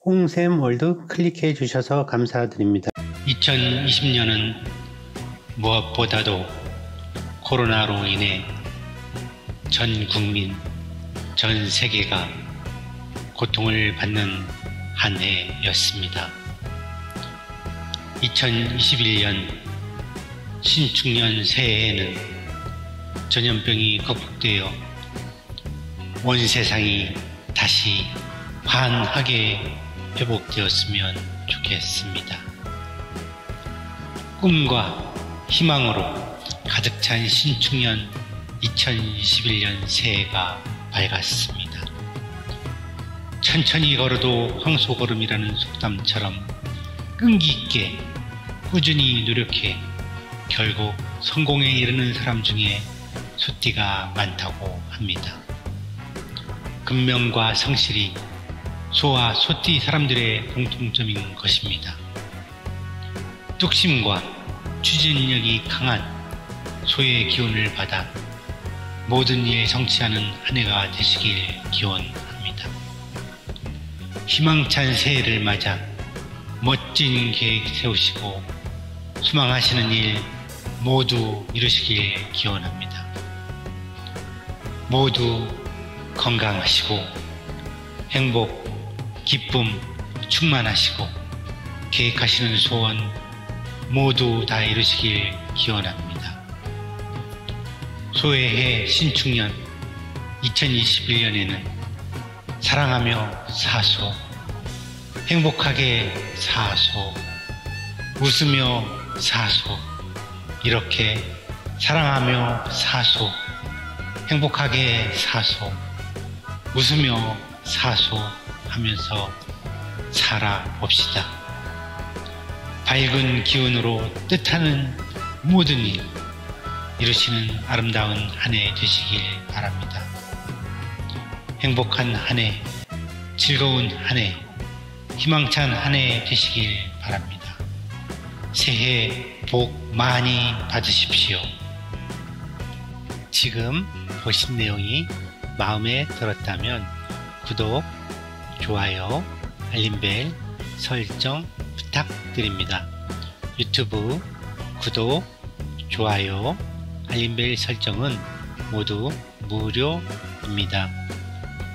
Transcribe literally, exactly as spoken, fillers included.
홍샘월드 클릭해 주셔서 감사드립니다. 이천이십 년은 무엇보다도 코로나로 인해 전 국민, 전 세계가 고통을 받는 한 해였습니다. 이천이십일 년 신축년 새해에는 전염병이 극복되어 온 세상이 다시 환하게 회복되었으면 좋겠습니다. 꿈과 희망으로 가득 찬 신축년 이천이십일 년 새해가 밝았습니다. 천천히 걸어도 황소걸음이라는 속담처럼 끈기 있게 꾸준히 노력해 결국 성공에 이르는 사람 중에 소띠가 많다고 합니다. 근명과 성실이 소와 소띠 사람들의 공통점인 것입니다. 뚝심과 추진력이 강한 소의 기운을 받아 모든 일 성취하는 한 해가 되시길 기원합니다. 희망찬 새해를 맞아 멋진 계획 세우시고 소망하시는 일 모두 이루시길 기원합니다. 모두 건강하시고 행복, 기쁨 충만하시고 계획하시는 소원 모두 다 이루시길 기원합니다. 소의 해 신축년 이천이십일 년에는 사랑하며 사소, 행복하게 사소, 웃으며 사소, 이렇게 사랑하며 사소, 행복하게 사소, 웃으며 사소 하면서 살아봅시다. 밝은 기운으로 뜻하는 모든 일 이루시는 아름다운 한 해 되시길 바랍니다. 행복한 한 해, 즐거운 한 해, 희망찬 한 해 되시길 바랍니다. 새해 복 많이 받으십시오. 지금 보신 내용이 마음에 들었다면 구독, 좋아요, 알림벨 설정 부탁드립니다. 유튜브 구독, 좋아요, 알림벨 설정은 모두 무료입니다.